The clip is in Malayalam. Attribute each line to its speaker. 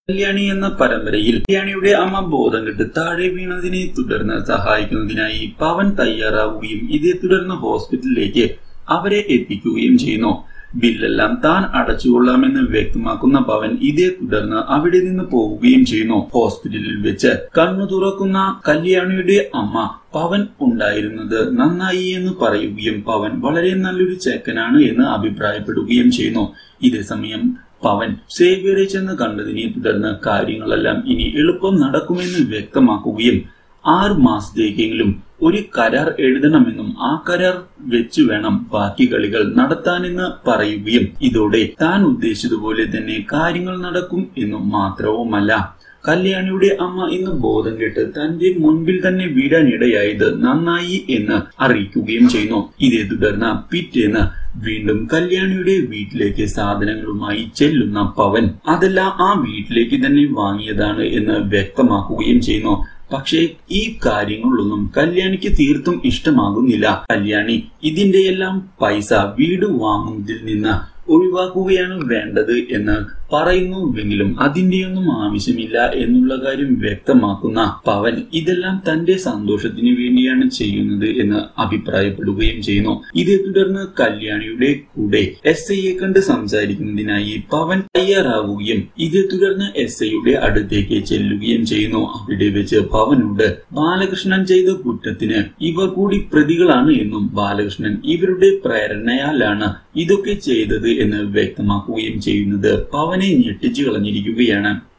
Speaker 1: കല്യാണി എന്ന പരമ്പരയിൽ കല്യാണിയുടെ അമ്മ ബോധം കെട്ട് താഴെ വീണതിനെ തുടർന്ന് സഹായിക്കുന്നതിനായി പവൻ തയ്യാറാവുകയും ഇതേ തുടർന്ന് ഹോസ്പിറ്റലിലേക്ക് അവരെ എത്തിക്കുകയും ചെയ്യുന്നു. ബില്ലെല്ലാം താൻ അടച്ചുകൊള്ളാമെന്ന് വ്യക്തമാക്കുന്ന പവൻ ഇതേ തുടർന്ന് അവിടെ നിന്ന് പോവുകയും ചെയ്യുന്നു. ഹോസ്പിറ്റലിൽ വെച്ച് കണ്ണു തുറക്കുന്ന കല്യാണിയുടെ അമ്മ പവൻ ഉണ്ടായിരുന്നത് നന്നായി എന്ന് പറയുകയും പവൻ വളരെ നല്ലൊരു ചെക്കനാണ് എന്ന് അഭിപ്രായപ്പെടുകയും ചെയ്യുന്നു. ഇതേസമയം പവൻ സേവ്യറെ ചെന്ന് കണ്ടതിനെ തുടർന്ന് കാര്യങ്ങളെല്ലാം ഇനി എളുപ്പം നടക്കുമെന്ന് വ്യക്തമാക്കുകയും 6 മാസത്തേക്കെങ്കിലും ഒരു കരാർ എഴുതണമെന്നും ആ കരാർ വെച്ചു വേണം ബാക്കി കളികൾ നടത്താനെന്ന് പറയുകയും ഇതോടെ താൻ ഉദ്ദേശിച്ചതുപോലെ തന്നെ കാര്യങ്ങൾ നടക്കും എന്നും മാത്രവുമല്ല, കല്യാണിയുടെ അമ്മ ഇന്ന് ബോധം കെട്ട് തന്റെ മുൻപിൽ തന്നെ വീഴാനിടയായത് നന്നായി എന്ന് അറിയിക്കുകയും ചെയ്യുന്നു. ഇതേ തുടർന്ന് പിറ്റേന്ന് വീണ്ടും കല്യാണിയുടെ വീട്ടിലേക്ക് സാധനങ്ങളുമായി ചെല്ലുന്ന പവൻ അതെല്ലാം ആ വീട്ടിലേക്ക് തന്നെ വാങ്ങിയതാണ് എന്ന് വ്യക്തമാക്കുകയും ചെയ്യുന്നു. പക്ഷേ ഈ കാര്യങ്ങളൊന്നും കല്യാണിക്ക് തീർത്തും ഇഷ്ടമാകുന്നില്ല. കല്യാണി ഇതിന്റെയെല്ലാം പൈസ വീട് വാങ്ങുന്നതിൽ നിന്ന് ഒഴിവാക്കുകയാണ് വേണ്ടത് എന്ന് പറയുന്നുവെങ്കിലും അതിന്റെയൊന്നും ആവശ്യമില്ല എന്നുള്ള കാര്യം വ്യക്തമാക്കുന്ന പവൻ ഇതെല്ലാം തന്റെ സന്തോഷത്തിന് വേണ്ടിയാണ് ചെയ്യുന്നത് എന്ന് അഭിപ്രായപ്പെടുകയും ചെയ്യുന്നു. ഇതേ തുടർന്ന് കല്യാണിയുടെ കൂടെ SIയെ കണ്ട് സംസാരിക്കുന്നതിനായി പവൻ തയ്യാറാവുകയും ഇതേ തുടർന്ന് SIയുടെ അടുത്തേക്ക് ചെല്ലുകയും ചെയ്യുന്നു. അവിടെ വെച്ച് പവനോട് ബാലകൃഷ്ണൻ ചെയ്ത കുറ്റത്തിന് ഇവർ കൂടി പ്രതികളാണ് എന്നും ബാലകൃഷ്ണൻ ഇവരുടെ പ്രേരണയാലാണ് ഇതൊക്കെ ചെയ്തത് എന്ന് വ്യക്തമാക്കുകയും ചെയ്യുന്നത് പവനെ ഞെട്ടിച്ചു കളഞ്ഞിരിക്കുകയാണ്.